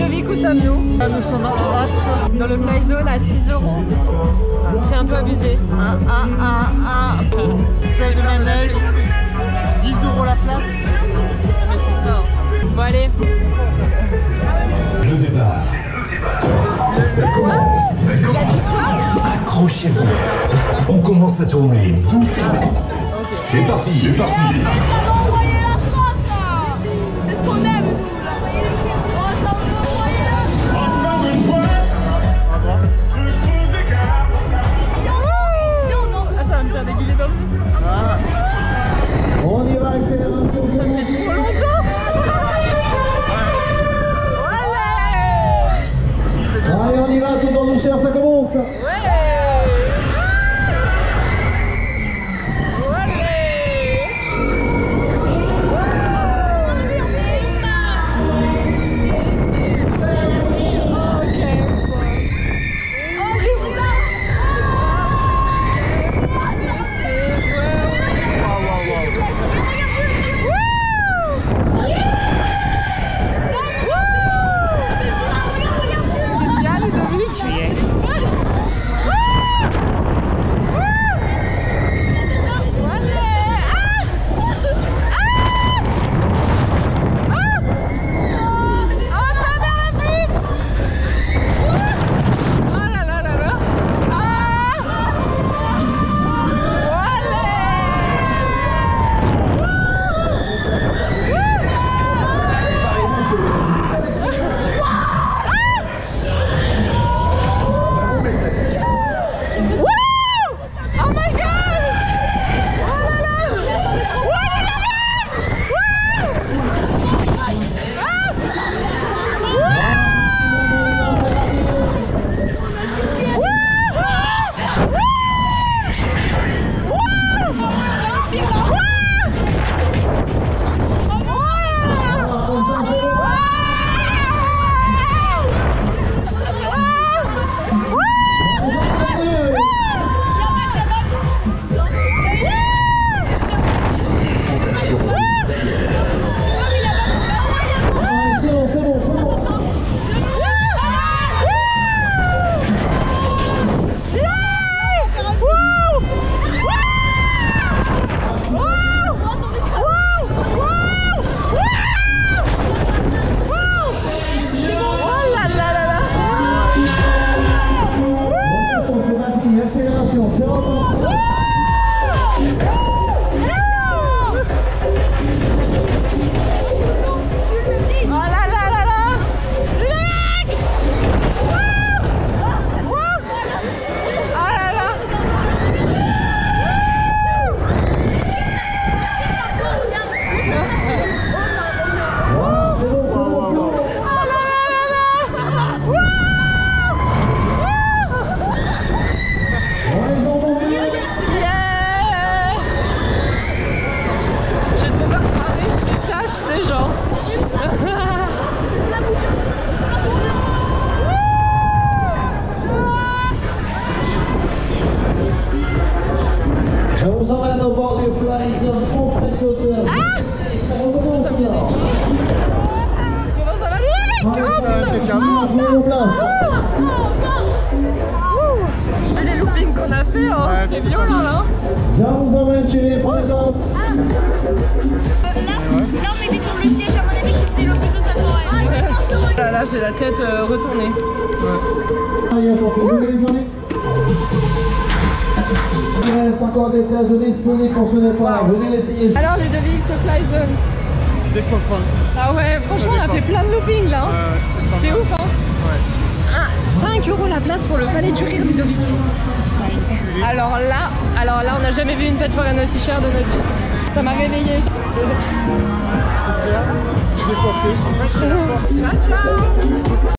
Ludovic, où sommes-nous? Nous sommes à droite. Dans le Fly Zone à 6 €. C'est un peu abusé. Place de manège, 10 € la place. Mais c'est ça. Bon allez. Le départ. Ça commence. Accrochez-vous. On commence à tourner doucement. C'est parti. C'est parti. On y va, accélération. Ça me fait trop longtemps. Allez, on y va, tout en douceur, ça commence. Je vous emmène au bord du Fly Zone, complète hauteur. Ça recommence. Comment ça va, les loopings qu'on a fait, hein, c'est violent là. Je vous emmène chez les présences. Là, on était sur le siège, à mon avis, qui faisait le plus de sa soirée. Là, j'ai la tête retournée. Il reste encore des places disponibles pour ce départ. Venez l'essayer. Alors, Ludovic, ce Fly Zone. Des coffins. Ah ouais, franchement, on a fait plein de loopings là. C'était ouf, hein. Ouais. 5 € la place pour le Palais du Rire, Ludovic. Alors là, on n'a jamais vu une fête foraine aussi chère de notre vie. Ça m'a réveillée. Ciao, ciao.